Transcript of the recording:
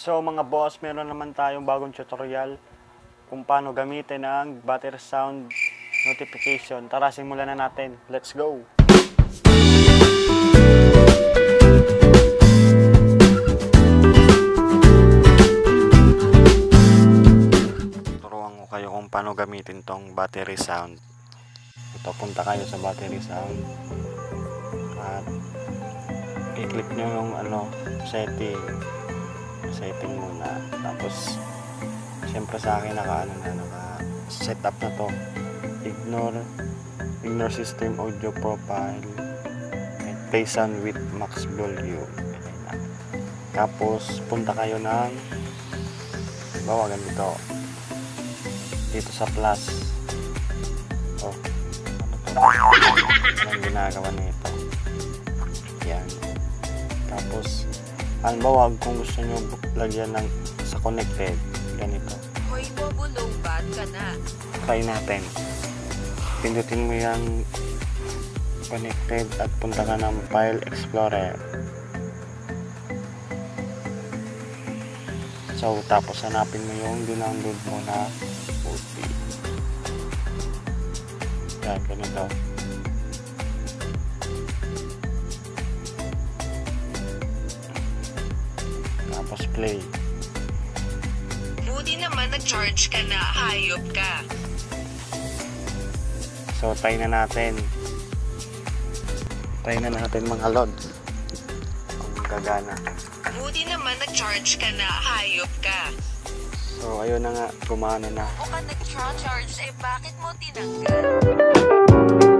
So mga boss, meron naman tayong bagong tutorial kung paano gamitin ang battery sound notification. Tara, simulan na natin. Let's go! Turuan ko kayo kung paano gamitin tong battery sound. Ito, punta kayo sa battery sound at i-click nyo yung setting muna. Tapos syempre sa akin naka set up na to. Ignore system audio profile and play sound with max volume. Tapos punta kayo ng bawa ganito dito sa plus. Anong ginagawa nito? Yan. Tapos halimbawa kung gusto nyo lagyan ng sa connected, ganito. Hoy, bubulong-bat ka na. Try natin. Pindutin mo yung connected at punta ka ng file explorer. So, tapos hanapin mo yung dinownload mo na OP. Yan, ganito. Tapos play. Buti naman nag-charge ka na, hayop ka. So, try na natin. Try na natin mga lods. Kung gagana. Buti naman nag-charge ka na, hayop ka. So, ayun na nga. Gumana na. O ka nag-charge, bakit mo tinanggal?